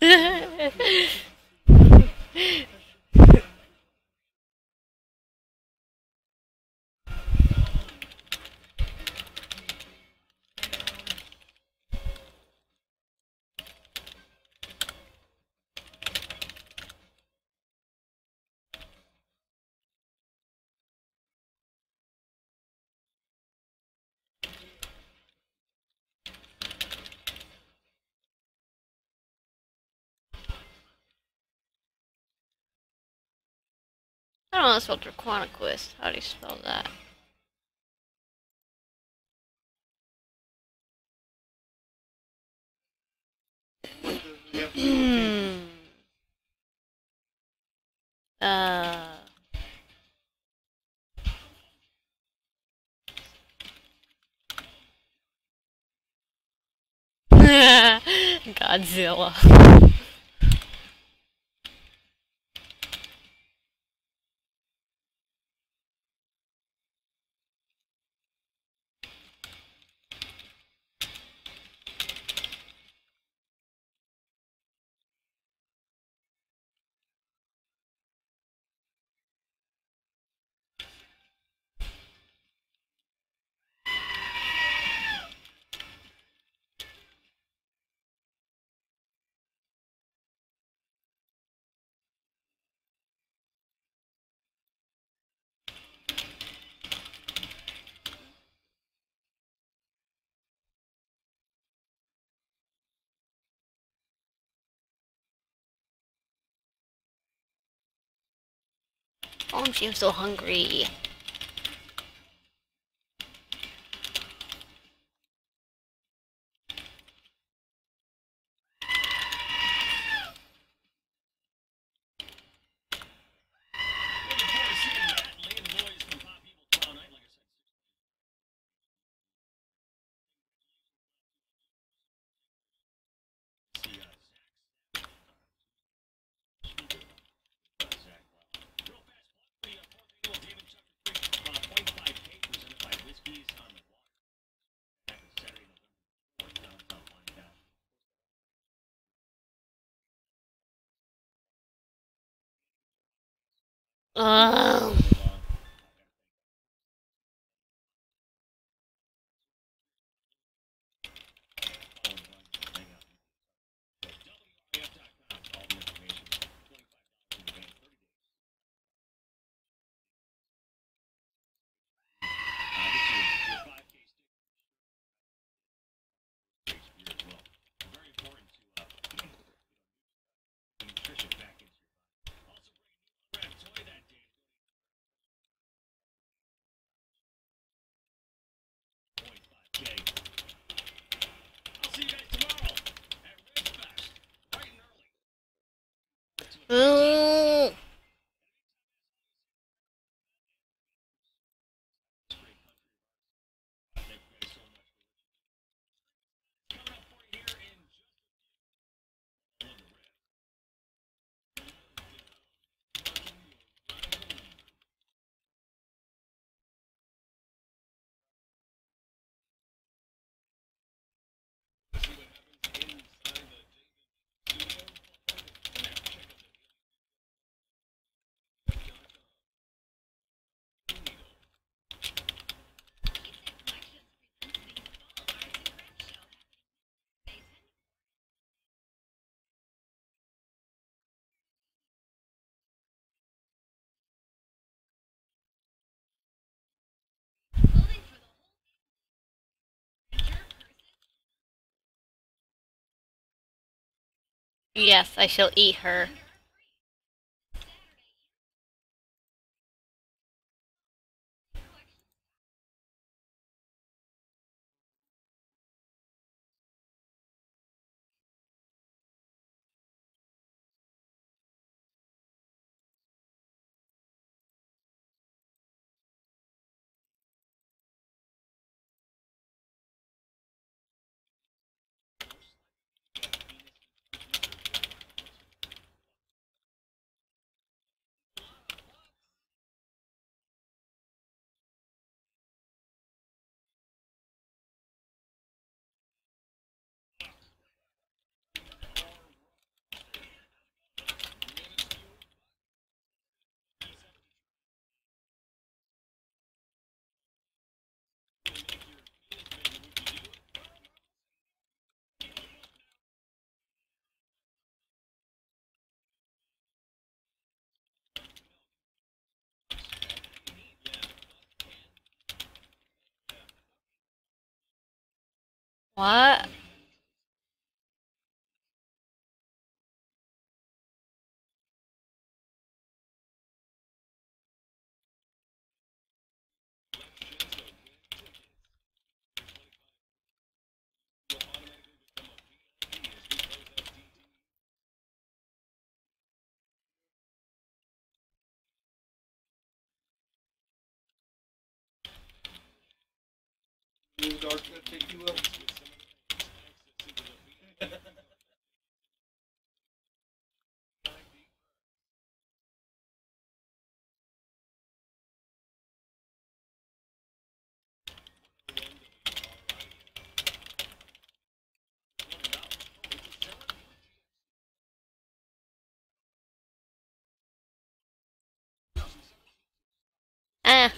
I don't know how to spell Draquanaquist. How do you spell that? Hmm. Uh. Godzilla. Oh, I'm so hungry. Ugh. Ugh. Yes, I shall eat her. What? Blue dart's gonna take you up. Eh.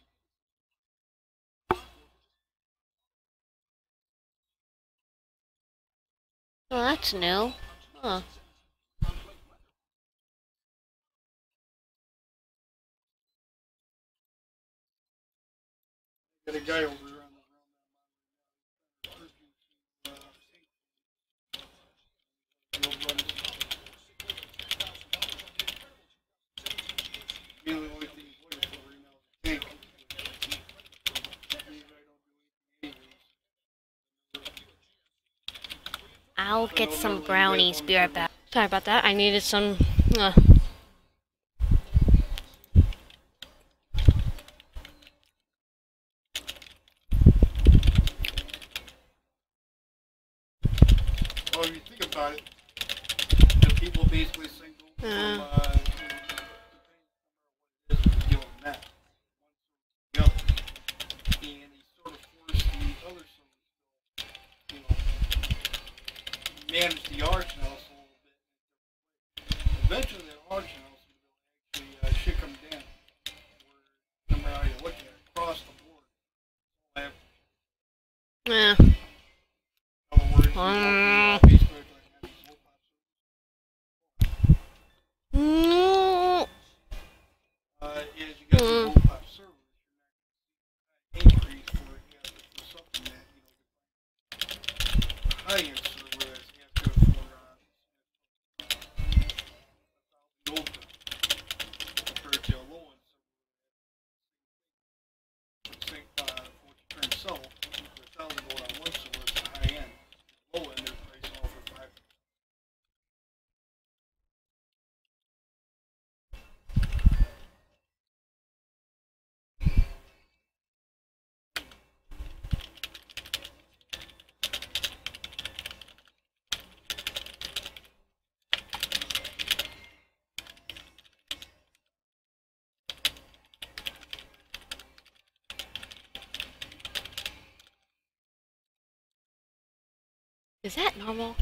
Well, that's new. Huh. Got a guy over around the really only thing he's looking for right now is a tank. I'll get some brownies. Be right back. Sorry about that. I needed some. Uh. Well, if you think about it, you know, people basically single from is dealing with that. You know, and he sort of forced the other service to, manage the arch house a little bit. Eventually, that arch house will actually should come down. Where, no matter how you look at it, across the board, all have, Yeah. in other words, basically like have these low pop No. as you got these low pop servers, you're not going to see increase for something that high end server that's after for gold compared to a low end server. Same what you try and sell for 1,000 gold on one server is high end. Low end they're priced all for 5. Is that normal?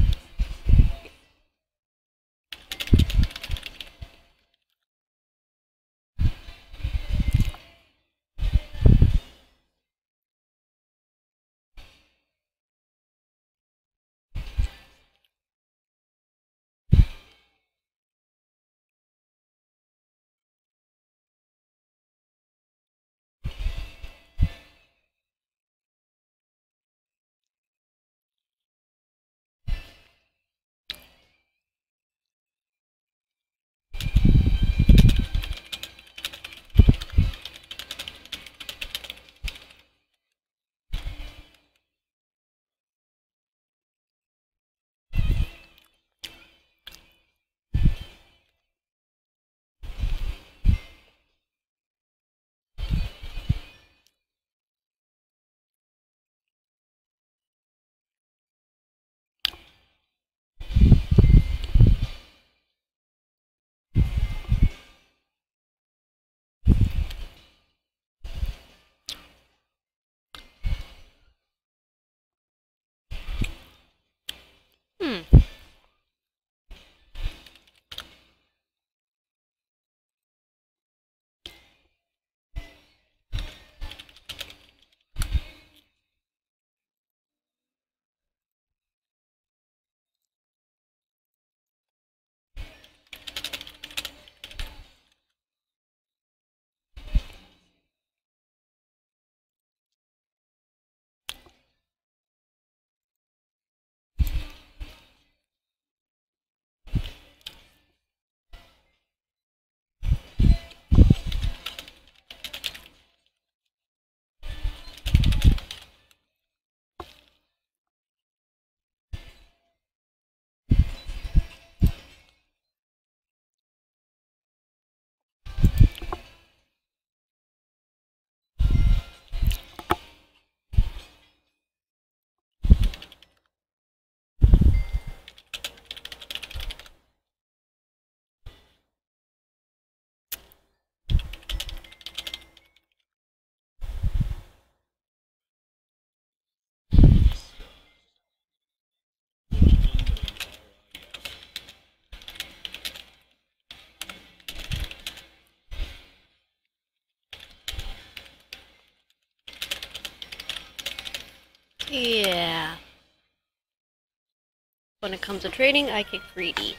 Yeah. When it comes to trading, I get greedy.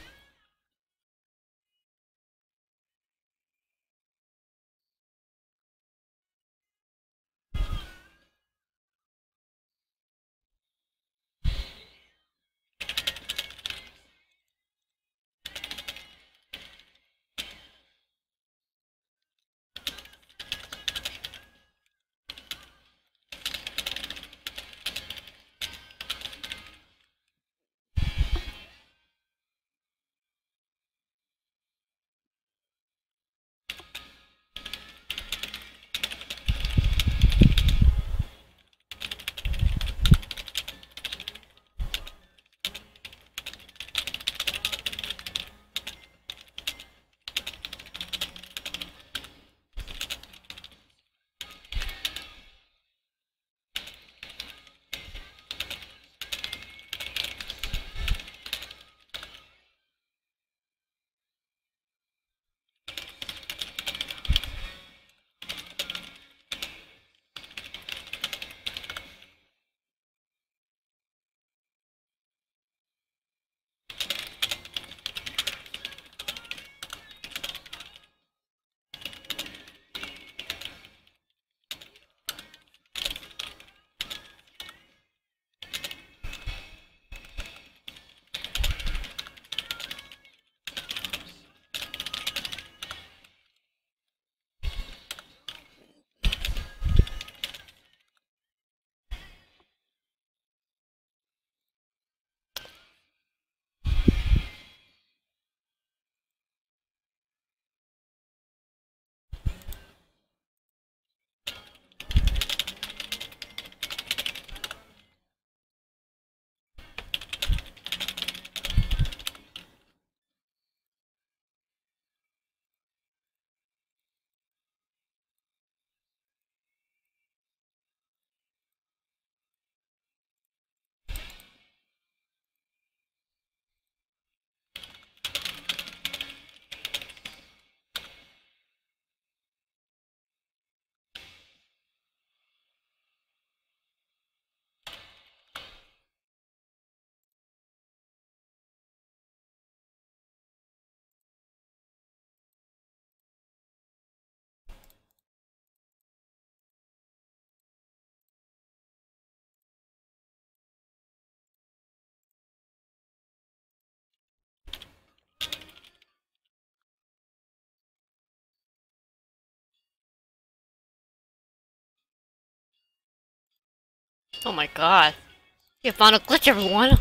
Oh my god. You found a glitch, everyone!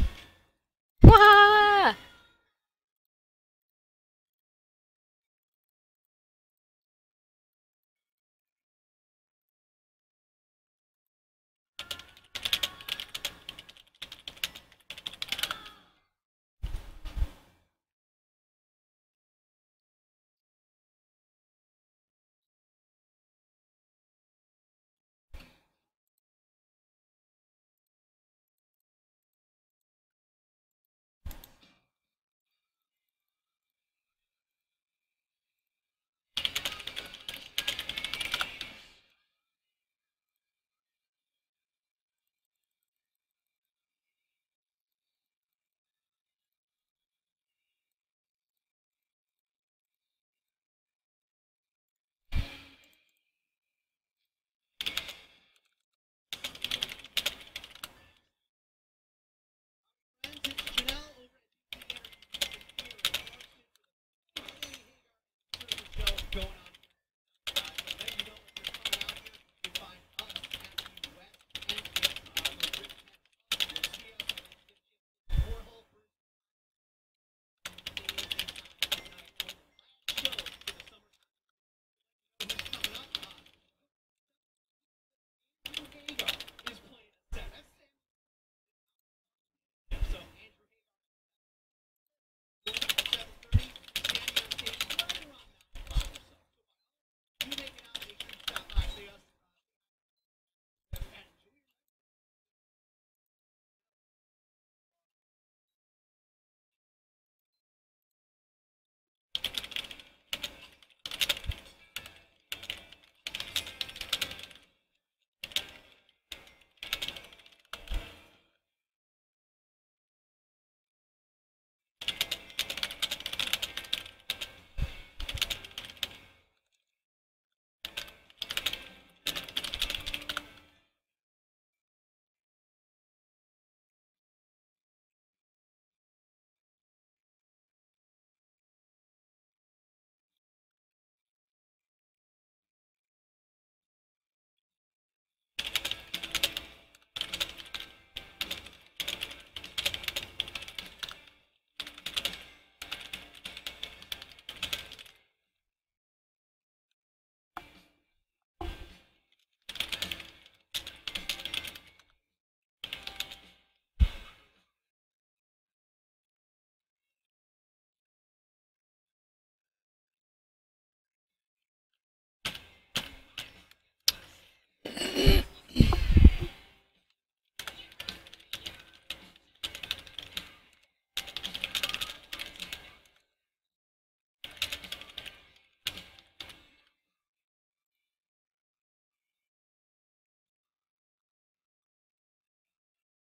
Wah!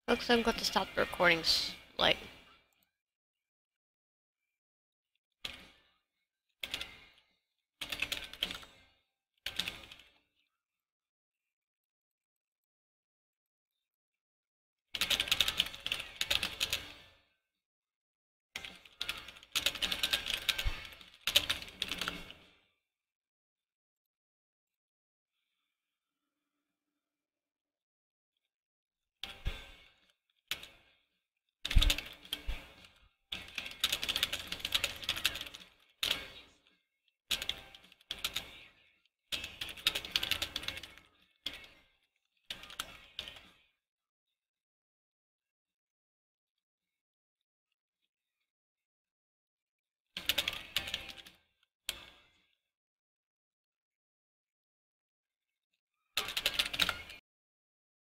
Looks like I'm going to stop the recordings, like,